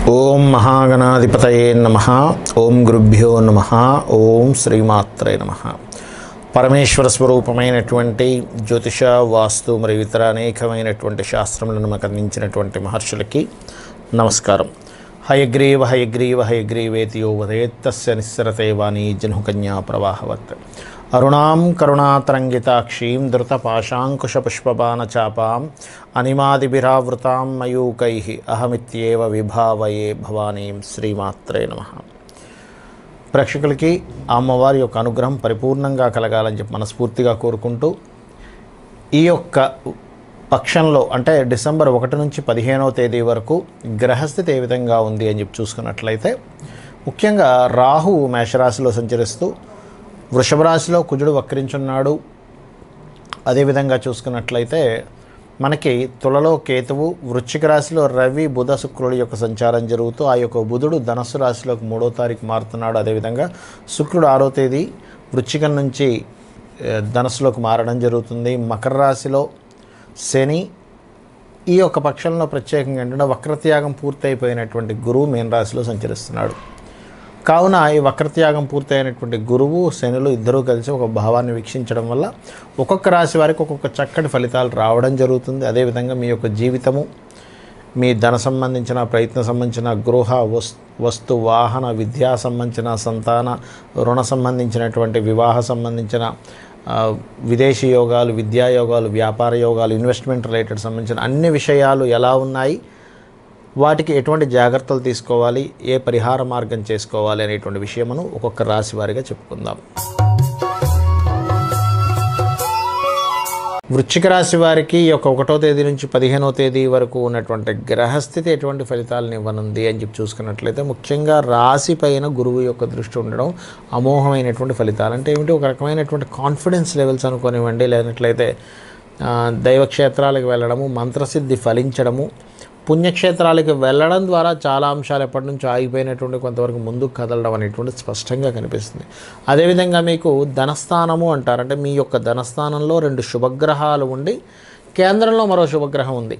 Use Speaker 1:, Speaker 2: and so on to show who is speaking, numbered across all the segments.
Speaker 1: ఓం మహాగణాధిపతయే నమః. ఓం గురుభ్యో నమః. ఓం శ్రీమాత్రే నమః. పరమేశ్వర స్వరూపమైనటువంటి జ్యోతిష, వాస్తు మరియు ఇతర అనేకమైనటువంటి శాస్త్రములను మనకు అందించినటువంటి మహర్షులకి నమస్కారం. హయగ్రీవ హయగ్రీవ హయగ్రీవేతి యో వదేత్ తస్య నిస్సరతే వాణీ జహ్నుకన్యా ప్రవాహవత్. అరుణాం కరుణాతరంగితాక్షీం ధృతపాశాంకుశపుష్పబాణచాపాం అనిమాదిభిరావృతాం మయూకైః అహమిత్యేవ విభావయే భవానీం. శ్రీమాత్రే నమః. ప్రేక్షకులకి అమ్మవారి యొక్క అనుగ్రహం పరిపూర్ణంగా కలగాలని చెప్పి మనస్ఫూర్తిగా కోరుకుంటూ, ఈ యొక్క పక్షంలో అంటే డిసెంబర్ 1 నుంచి 15వ తేదీ వరకు గ్రహస్థితి ఏ విధంగా ఉంది అని చెప్పి చూసుకున్నట్లయితే, ముఖ్యంగా రాహువు మేషరాశిలో సంచరిస్తూ వృషభ రాశిలో కుజుడు వక్రించున్నాడు. అదేవిధంగా చూసుకున్నట్లయితే మనకి తులలో కేతువు, వృశ్చిక రాశిలో రవి, బుధ, శుక్రుల యొక్క సంచారం జరుగుతూ ఆ యొక్క బుధుడు ధనస్సు రాశిలోకి 3వ తారీఖు మారుతున్నాడు. అదేవిధంగా శుక్రుడు 6వ తేదీ వృశ్చికం నుంచి ధనస్సులోకి మారడం జరుగుతుంది. మకర రాశిలో శని, ఈ యొక్క పక్షంలో ప్రత్యేకంగా ఏంటంటే వక్రత్యాగం పూర్తయిపోయినటువంటి గురువు మీన రాశిలో సంచరిస్తున్నాడు. కావున ఈ వక్రత్యాగం పూర్తయినటువంటి గురువు, శనులు ఇద్దరూ కలిసి ఒక భావాన్ని వీక్షించడం వల్ల ఒక్కొక్క రాశి వారికి ఒక్కొక్క చక్కటి ఫలితాలు రావడం జరుగుతుంది. అదేవిధంగా మీ యొక్క జీవితము, మీ ధన సంబంధించిన, ప్రయత్న సంబంధించిన, గృహ, వస్తు, వాహన, విద్యా సంబంధించిన, సంతాన, రుణ సంబంధించినటువంటి, వివాహ సంబంధించిన, విదేశీ యోగాలు, విద్యా యోగాలు, వ్యాపార యోగాలు, ఇన్వెస్ట్మెంట్ రిలేటెడ్ సంబంధించిన అన్ని విషయాలు ఎలా ఉన్నాయి, వాటికి ఎటువంటి జాగ్రత్తలు తీసుకోవాలి, ఏ పరిహార మార్గం చేసుకోవాలి అనేటువంటి విషయమును ఒక్కొక్క రాశి వారిగా చెప్పుకుందాం. వృశ్చిక రాశి వారికి ఈ యొక్క 1వ తేదీ నుంచి 15వ తేదీ వరకు ఉన్నటువంటి గ్రహస్థితి ఎటువంటి ఫలితాలను ఇవ్వనుంది అని చెప్పి చూసుకున్నట్లయితే, ముఖ్యంగా రాశి పైన గురువు యొక్క దృష్టి ఉండడం అమోఘమైనటువంటి ఫలితాలు. అంటే ఏమిటి, ఒక రకమైనటువంటి కాన్ఫిడెన్స్ లెవెల్స్ అనుకోనివ్వండి, లేనట్లయితే దైవక్షేత్రాలకు వెళ్ళడము, మంత్రసిద్ధి ఫలించడము, పుణ్యక్షేత్రాలకు వెళ్ళడం ద్వారా చాలా అంశాలు ఎప్పటి నుంచో ఆగిపోయినటువంటి కొంతవరకు ముందుకు కదలడం అనేటువంటి స్పష్టంగా కనిపిస్తుంది. అదేవిధంగా మీకు ధనస్థానము అంటారు. అంటే మీ యొక్క ధనస్థానంలో 2 శుభగ్రహాలు ఉండి కేంద్రంలో మరో శుభగ్రహం ఉంది.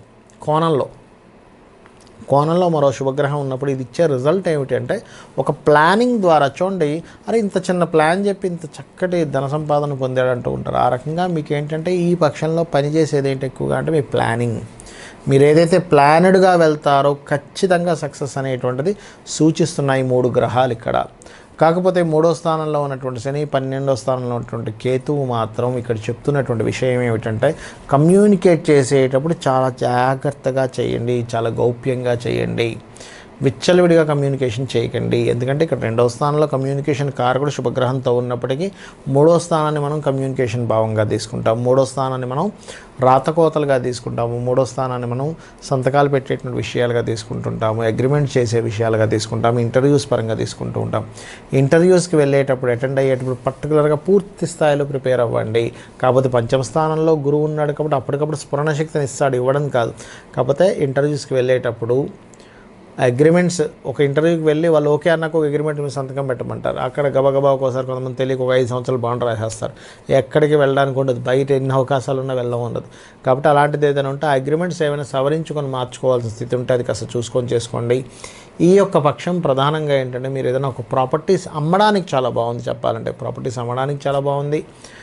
Speaker 1: కోణంలో మరో శుభగ్రహం ఉన్నప్పుడు ఇది ఇచ్చే రిజల్ట్ ఏమిటి అంటే, ఒక ప్లానింగ్ ద్వారా చూడండి, అరే ఇంత చిన్న ప్లాన్ చెప్పి ఇంత చక్కటి ధన సంపాదన పొందాడంటూ ఉంటారు. ఆ రకంగా మీకు ఏంటంటే ఈ పక్షంలో పనిచేసేది ఏంటి ఎక్కువగా అంటే మీ ప్లానింగ్. మీరు ఏదైతే ప్లానెడ్గా వెళ్తారో ఖచ్చితంగా సక్సెస్ అనేటువంటిది సూచిస్తున్నాయి 3 గ్రహాలు ఇక్కడ. కాకపోతే 3వ స్థానంలో ఉన్నటువంటి శని, 12వ స్థానంలో ఉన్నటువంటి కేతువు మాత్రం ఇక్కడ చెప్తున్నటువంటి విషయం ఏమిటంటే, కమ్యూనికేట్ చేసేటప్పుడు చాలా జాగ్రత్తగా చేయండి, చాలా గౌప్యంగా చేయండి, విచ్చలవిడిగా కమ్యూనికేషన్ చేయకండి. ఎందుకంటే ఇక్కడ 2వ స్థానంలో కమ్యూనికేషన్ కారకుడు శుభగ్రహంతో ఉన్నప్పటికీ 3వ స్థానాన్ని మనం కమ్యూనికేషన్ భావంగా తీసుకుంటాం, 3వ స్థానాన్ని మనం రాతకోతలుగా తీసుకుంటాము, 3వ స్థానాన్ని మనం సంతకాలు పెట్టేటువంటి విషయాలుగా తీసుకుంటుంటాము, అగ్రిమెంట్ చేసే విషయాలుగా తీసుకుంటాము, ఇంటర్వ్యూస్ పరంగా తీసుకుంటూ ఉంటాం. ఇంటర్వ్యూస్కి వెళ్ళేటప్పుడు, అటెండ్ అయ్యేటప్పుడు పర్టికులర్గా పూర్తి స్థాయిలో ప్రిపేర్ అవ్వండి. కాకపోతే 5వ స్థానంలో గురువు ఉన్నాడు కాబట్టి అప్పటికప్పుడు స్ఫురణ శక్తిని ఇస్తాడు, ఇవ్వడం కాదు. కాకపోతే ఇంటర్వ్యూస్కి వెళ్ళేటప్పుడు అగ్రిమెంట్స్, ఒక ఇంటర్వ్యూకి వెళ్ళి వాళ్ళు ఓకే అన్నాక ఒక అగ్రిమెంట్ మీద సంతకం పెట్టమంటారు. అక్కడ గబగబా ఒక్కోసారి కొంతమంది తెలియక ఒక 5 సంవత్సరాలు బాండ్ రాసేస్తారు. ఎక్కడికి వెళ్ళడానికి ఉండదు, బయట ఎన్ని అవకాశాలు ఉన్నా వెళ్ళడం ఉండదు. కాబట్టి అలాంటిది ఏదైనా ఉంటే ఆ అగ్రిమెంట్స్ ఏమైనా సవరించుకొని మార్చుకోవాల్సిన స్థితి ఉంటే అది కాస్త చూసుకొని చేసుకోండి. ఈ యొక్క పక్షం ప్రధానంగా ఏంటంటే, మీరు ఏదైనా ఒక ప్రాపర్టీస్ అమ్మడానికి చాలా బాగుంది. చెప్పాలంటే ప్రాపర్టీస్ అమ్మడానికి చాలా బాగుంది.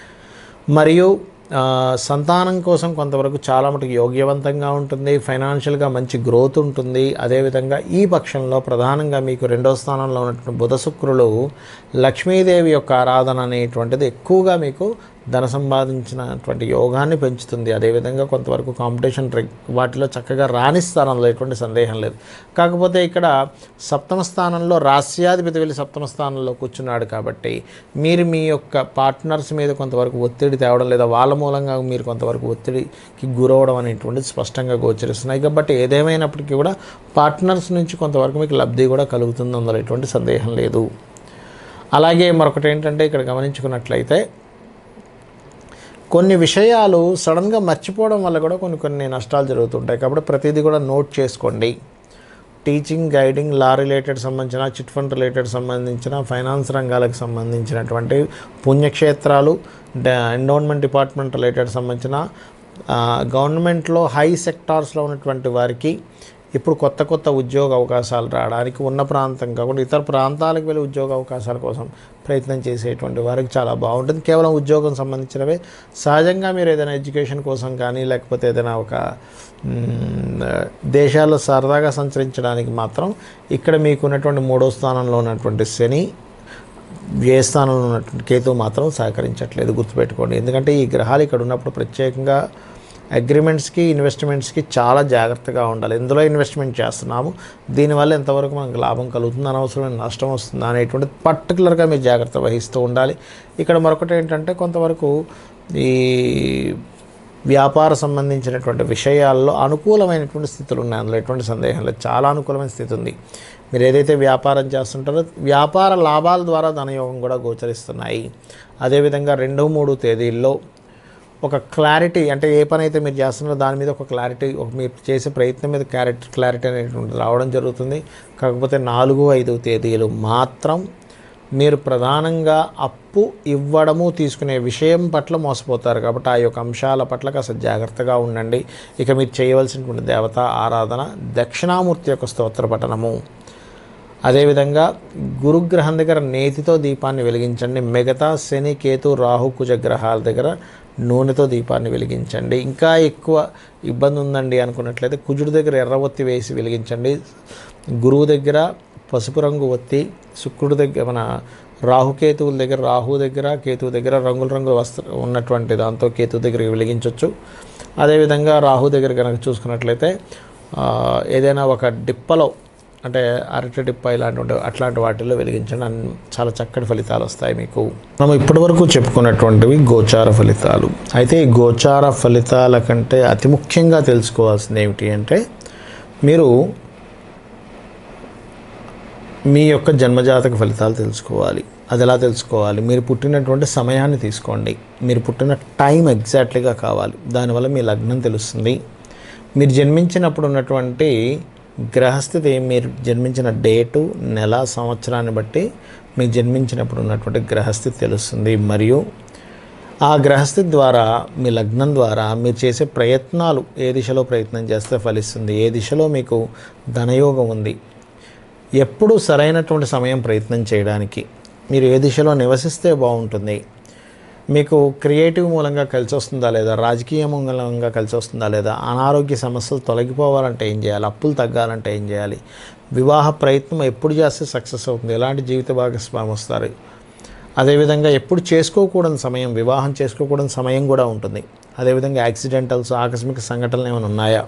Speaker 1: మరియు సంతానం కోసం కొంతవరకు చాలా మటుకు యోగ్యవంతంగా ఉంటుంది. ఫైనాన్షియల్గా మంచి గ్రోత్ ఉంటుంది. అదేవిధంగా ఈ పక్షంలో ప్రధానంగా మీకు 2వ స్థానంలో ఉన్నటువంటి బుధ, శుక్రులు, లక్ష్మీదేవి యొక్క ఆరాధన అనేటువంటిది ఎక్కువగా మీకు ధన సంపాదించినటువంటి యోగాన్ని పెంచుతుంది. అదేవిధంగా కొంతవరకు కాంపిటీషన్ వాటిలో చక్కగా రాణిస్తారు, అందులో ఎటువంటి సందేహం లేదు. కాకపోతే ఇక్కడ 7వ స్థానంలో రాస్యాధిపతి వెళ్ళి 7వ స్థానంలో కూర్చున్నాడు కాబట్టి మీరు మీ యొక్క పార్ట్నర్స్ మీద కొంతవరకు ఒత్తిడి తేవడం, లేదా వాళ్ళ మూలంగా మీరు కొంతవరకు ఒత్తిడికి గురవడం అనేటువంటిది స్పష్టంగా గోచరిస్తున్నాయి. కాబట్టి ఏదేమైనప్పటికీ కూడా పార్ట్నర్స్ నుంచి కొంతవరకు మీకు లబ్ధి కూడా కలుగుతుంది, అందులో ఎటువంటి సందేహం లేదు. అలాగే మరొకటి ఏంటంటే, ఇక్కడ గమనించుకున్నట్లయితే కొన్ని విషయాలు సడన్గా మర్చిపోవడం వల్ల కూడా కొన్ని నష్టాలు జరుగుతుంటాయి. కాబట్టి ప్రతిదీ కూడా నోట్ చేసుకోండి. టీచింగ్, గైడింగ్, లా రిలేటెడ్ సంబంధించిన, చిట్ ఫండ్ రిలేటెడ్ సంబంధించిన, ఫైనాన్స్ రంగాలకు సంబంధించినటువంటి పుణ్యక్షేత్రాలు, ఎండోన్మెంట్ డిపార్ట్మెంట్ రిలేటెడ్ సంబంధించిన, గవర్నమెంట్లో హై సెక్టార్స్లో ఉన్నటువంటి వారికి ఇప్పుడు కొత్త కొత్త ఉద్యోగ అవకాశాలు రావడానికి ఉన్న ప్రాంతం కాకుండా ఇతర ప్రాంతాలకు వెళ్ళి ఉద్యోగ అవకాశాల కోసం ప్రయత్నం చేసేటువంటి వారికి చాలా బాగుంటుంది. కేవలం ఉద్యోగం సంబంధించినవే. సహజంగా మీరు ఏదైనా ఎడ్యుకేషన్ కోసం కానీ లేకపోతే ఏదైనా ఒక దేశాల్లో సరదాగా సంచరించడానికి మాత్రం ఇక్కడ మీకు ఉన్నటువంటి 3వ స్థానంలో ఉన్నటువంటి శని, వ్యయ స్థానంలో ఉన్నటువంటి కేతువు మాత్రం సహకరించట్లేదు, గుర్తుపెట్టుకోండి. ఎందుకంటే ఈ గ్రహాలు ఇక్కడ ఉన్నప్పుడు ప్రత్యేకంగా అగ్రిమెంట్స్కి, ఇన్వెస్ట్మెంట్స్కి చాలా జాగ్రత్తగా ఉండాలి. ఎందులో ఇన్వెస్ట్మెంట్ చేస్తున్నాము, దీనివల్ల ఎంతవరకు మనకు లాభం కలుగుతుంది, అనవసరమైన నష్టం వస్తుందా అనేటువంటి పర్టికులర్గా మీరు జాగ్రత్త వహిస్తూ ఉండాలి. ఇక్కడ మరొకటి ఏంటంటే కొంతవరకు ఈ వ్యాపార సంబంధించినటువంటి విషయాల్లో అనుకూలమైనటువంటి స్థితులు ఉన్నాయి. అందులో ఎటువంటి సందేహం లేదు, చాలా అనుకూలమైన స్థితి ఉంది. మీరు ఏదైతే వ్యాపారం చేస్తుంటారో వ్యాపార లాభాల ద్వారా ధనయోగం కూడా గోచరిస్తున్నాయి. అదేవిధంగా 2, 3 తేదీల్లో ఒక క్లారిటీ, అంటే ఏ పని అయితే మీరు చేస్తున్నారో దాని మీద ఒక క్లారిటీ, మీరు చేసే ప్రయత్నం మీద క్లారిటీ అనేటువంటిది రావడం జరుగుతుంది. కాకపోతే 4, 5 తేదీలు మాత్రం మీరు ప్రధానంగా అప్పు ఇవ్వడము తీసుకునే విషయం పట్ల మోసపోతారు. కాబట్టి ఆ యొక్క అంశాల పట్ల కాస్త జాగ్రత్తగా ఉండండి. ఇక మీరు చేయవలసినటువంటి దేవతా ఆరాధన దక్షిణామూర్తి యొక్క స్తోత్ర పఠనము. అదేవిధంగా గురుగ్రహం దగ్గర నేతితో దీపాన్ని వెలిగించండి. మిగతా శని, కేతు, రాహు, కుజ గ్రహాల దగ్గర నూనెతో దీపాన్ని వెలిగించండి. ఇంకా ఎక్కువ ఇబ్బంది ఉందండి అనుకున్నట్లయితే కుజుడి దగ్గర ఎర్ర ఒత్తి వేసి వెలిగించండి. గురువు దగ్గర పసుపు రంగు ఒత్తి, శుక్రుడి దగ్గర మన రాహుకేతువుల దగ్గర, రాహు దగ్గర, కేతువు దగ్గర రంగుల వస్త్రం ఉన్నటువంటి దాంతో కేతువు దగ్గర వెలిగించవచ్చు. అదేవిధంగా రాహు దగ్గర కనుక చూసుకున్నట్లయితే ఏదైనా ఒక డిప్పలో, అంటే అరటి డిప్ప అట్లాంటి వాటిల్లో వెలిగించండి. చాలా చక్కటి ఫలితాలు వస్తాయి మీకు. మనం ఇప్పటివరకు చెప్పుకున్నటువంటివి గోచార ఫలితాలు. అయితే ఈ గోచార ఫలితాల కంటే అతి ముఖ్యంగా తెలుసుకోవాల్సింది ఏమిటి అంటే, మీరు మీ యొక్క జన్మజాతక ఫలితాలు తెలుసుకోవాలి. అది ఎలా తెలుసుకోవాలి? మీరు పుట్టినటువంటి సమయాన్ని తీసుకోండి. మీరు పుట్టిన టైం ఎగ్జాక్ట్లీగా కావాలి. దానివల్ల మీ లగ్నం తెలుస్తుంది. మీరు జన్మించినప్పుడు ఉన్నటువంటి గ్రహస్థితి, మీరు జన్మించిన డేటు, నెల, సంవత్సరాన్ని బట్టి మీరు జన్మించినప్పుడు ఉన్నటువంటి గ్రహస్థితి తెలుస్తుంది. మరియు ఆ గ్రహస్థితి ద్వారా, మీ లగ్నం ద్వారా మీరు చేసే ప్రయత్నాలు, ఏ దిశలో ప్రయత్నం చేస్తే ఫలిస్తుంది, ఏ దిశలో మీకు ధనయోగం ఉంది, ఎప్పుడు సరైనటువంటి సమయం ప్రయత్నం చేయడానికి, మీరు ఏ దిశలో నివసిస్తే బాగుంటుంది, మీకు క్రియేటివ్ మూలంగా కలిసి వస్తుందా లేదా, రాజకీయ మూలంగా కలిసి వస్తుందా లేదా, అనారోగ్య సమస్యలు తొలగిపోవాలంటే ఏం చేయాలి, అప్పులు తగ్గాలంటే ఏం చేయాలి, వివాహ ప్రయత్నం ఎప్పుడు చేస్తే సక్సెస్ అవుతుంది, ఎలాంటి జీవిత భాగస్వామి వస్తారు, అదేవిధంగా ఎప్పుడు చేసుకోకూడని సమయం, వివాహం చేసుకోకూడని సమయం కూడా ఉంటుంది. అదేవిధంగా యాక్సిడెంటల్స్, ఆకస్మిక సంఘటనలు ఏమైనా ఉన్నాయా,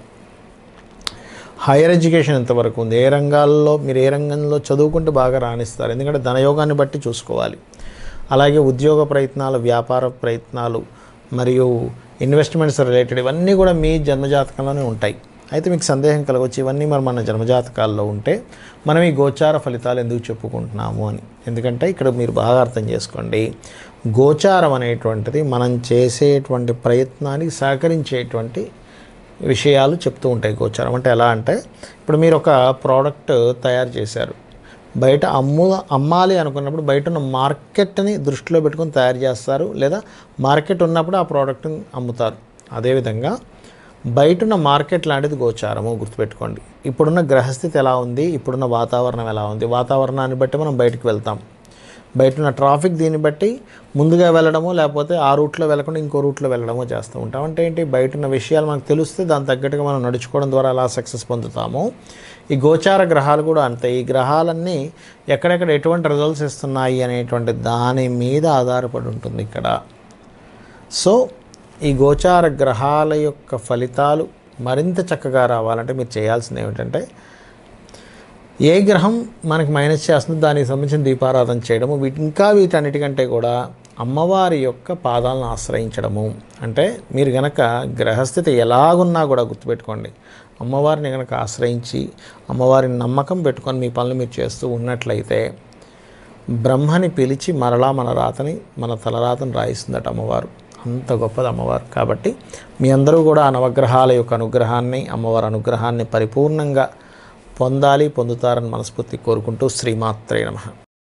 Speaker 1: హైయర్ ఎడ్యుకేషన్ ఎంతవరకు ఉంది, ఏ రంగాల్లో మీరు ఏ రంగంలో చదువుకుంటే బాగా రాణిస్తారు, ఎందుకంటే ధనయోగాన్ని బట్టి చూసుకోవాలి. అలాగే ఉద్యోగ ప్రయత్నాలు, వ్యాపార ప్రయత్నాలు మరియు ఇన్వెస్ట్మెంట్స్ రిలేటెడ్ ఇవన్నీ కూడా మీ జన్మజాతకంలోనే ఉంటాయి. అయితే మీకు సందేహం కలగవచ్చు, ఇవన్నీ మరి మన జన్మజాతకాల్లో ఉంటే మనం ఈ గోచార ఫలితాలు ఎందుకు చెప్పుకుంటున్నాము అని. ఎందుకంటే ఇక్కడ మీరు బాగా అర్థం చేసుకోండి, గోచారం అనేటువంటిది మనం చేసేటువంటి ప్రయత్నానికి సహకరించేటువంటి విషయాలు చెప్తూ ఉంటాయి. గోచారం అంటే ఎలా అంటే, ఇప్పుడు మీరు ఒక ప్రోడక్ట్ తయారు చేశారు, బయట అమ్మాలి అనుకున్నప్పుడు బయట ఉన్న మార్కెట్ని దృష్టిలో పెట్టుకొని తయారు చేస్తారు, లేదా మార్కెట్ ఉన్నప్పుడు ఆ ప్రోడక్ట్ని అమ్ముతారు. అదేవిధంగా బయటున్న మార్కెట్ లాంటిది గోచారము, గుర్తుపెట్టుకోండి. ఇప్పుడున్న గ్రహస్థితి ఎలా ఉంది, ఇప్పుడున్న వాతావరణం ఎలా ఉంది, వాతావరణాన్ని బట్టి మనం బయటికి వెళ్తాం. బయట ఉన్న ట్రాఫిక్ దీన్ని బట్టి ముందుగా వెళ్ళడము, లేకపోతే ఆ రూట్లో వెళ్ళకుండా ఇంకో రూట్లో వెళ్ళడమో చేస్తూ ఉంటాం. అంటే ఏంటి, బయట ఉన్న విషయాలు మనకు తెలిస్తే దాని తగ్గట్టుగా మనం నడుచుకోవడం ద్వారా అలా సక్సెస్ పొందుతాము. ఈ గోచార గ్రహాలు కూడా అంతే. ఈ గ్రహాలన్నీ ఎక్కడెక్కడ ఎటువంటి రిజల్ట్స్ ఇస్తున్నాయి అనేటువంటి దాని మీద ఆధారపడి ఉంటుంది ఇక్కడ. సో ఈ గోచార గ్రహాల యొక్క ఫలితాలు మరింత చక్కగా రావాలంటే మీరు చేయాల్సింది ఏమిటంటే, ఏ గ్రహం మనకి మైనస్ చేస్తుందో దానికి సంబంధించిన దీపారాధన చేయడము, వీటన్నిటికంటే కూడా అమ్మవారి యొక్క పాదాలను ఆశ్రయించడము. అంటే మీరు గనక గ్రహస్థితి ఎలాగున్నా కూడా గుర్తుపెట్టుకోండి, అమ్మవారిని కనుక ఆశ్రయించి అమ్మవారిని నమ్మకం పెట్టుకొని మీ పనులు మీరు చేస్తూ ఉన్నట్లయితే బ్రహ్మని పిలిచి మరలా మన తలరాతను రాయిస్తుందట అమ్మవారు. అంత గొప్పది అమ్మవారు. కాబట్టి మీ అందరూ కూడా ఆ నవగ్రహాల యొక్క అనుగ్రహాన్ని, అమ్మవారి అనుగ్రహాన్ని పరిపూర్ణంగా పొందుతారని మనస్ఫూర్తి కోరుకుంటూ శ్రీమాత్రే నమః.